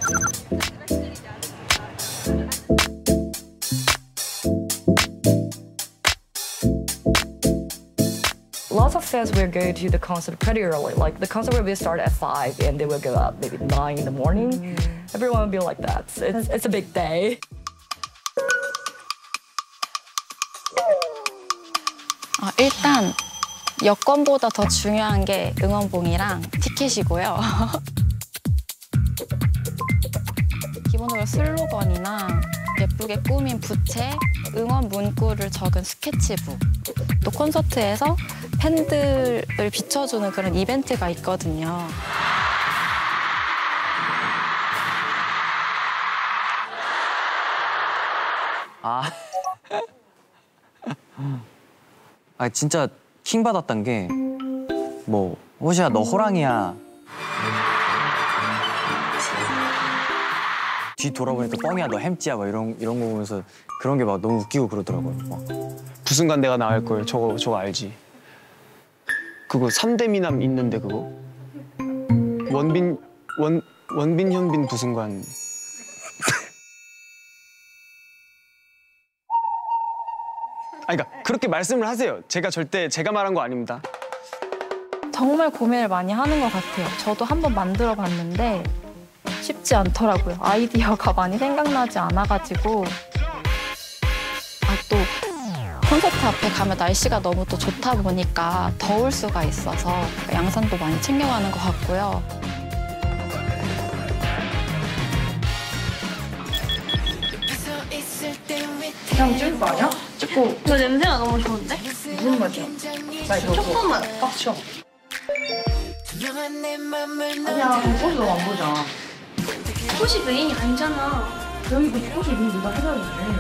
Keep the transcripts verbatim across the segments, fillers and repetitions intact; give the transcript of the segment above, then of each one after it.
Lots of fans will go to the concert pretty early. Like the concert will be start at five, and they will go out maybe nine in the morning. Mm. Everyone will be like that. It's it's a big day. 아, 일단 여권보다 더 중요한 게 응원봉이랑 티켓이고요. 기본적으로 슬로건이나 예쁘게 꾸민 부채, 응원 문구를 적은 스케치북, 또 콘서트에서 팬들을 비춰주는 그런 이벤트가 있거든요. 아, 아 진짜 킹 받았던 게 뭐 호시야 너 호랑이야. 뒤 돌아보니까 뻥이야 너 햄찌야 막 이런 이런 거 보면서 그런 게 막 너무 웃기고 그러더라고요. 막. 부순간 내가 나갈 거예요. 저거 저거 알지? 그거 삼 대 미남 있는데 그거 원빈 원 원빈 현빈 부순간. 아니 그러니까 그렇게 말씀을 하세요. 제가 절대 제가 말한 거 아닙니다. 정말 고민을 많이 하는 것 같아요. 저도 한번 만들어 봤는데 쉽지 않더라고요. 아이디어가 많이 생각나지 않아가지고. 아, 또 콘서트 앞에 가면 날씨가 너무 또 좋다 보니까 더울 수가 있어서 양산도 많이 챙겨가는 것 같고요. 그냥 찍을 거 아니야? 찍고. 이거 냄새가 너무 좋은데? 무슨 맛이야? 나 이거 초코맛. 빡쳐. 아니야, 꽃이 너무 안 보이잖아. 꽃이 메인이 아니잖아. 여기 그 꽃이 있는 네가 해줘야지.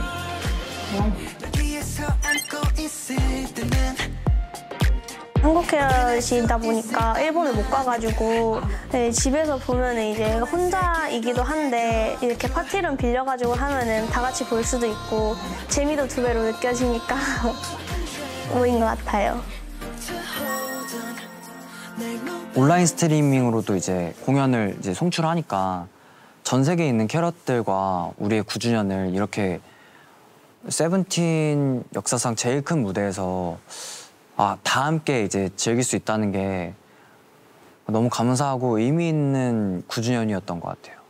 한국 헤어시다 보니까 일본을 못 가가지고 네, 집에서 보면 이제 혼자이기도 한데 이렇게 파티룸 빌려가지고 하면은 다 같이 볼 수도 있고 재미도 두 배로 느껴지니까 모인 것 같아요. 온라인 스트리밍으로도 이제 공연을 이제 송출하니까 전 세계에 있는 캐럿들과 우리의 구 주년을 이렇게 세븐틴 역사상 제일 큰 무대에서 아, 다 함께 이제 즐길 수 있다는 게 너무 감사하고 의미 있는 구 주년이었던 것 같아요.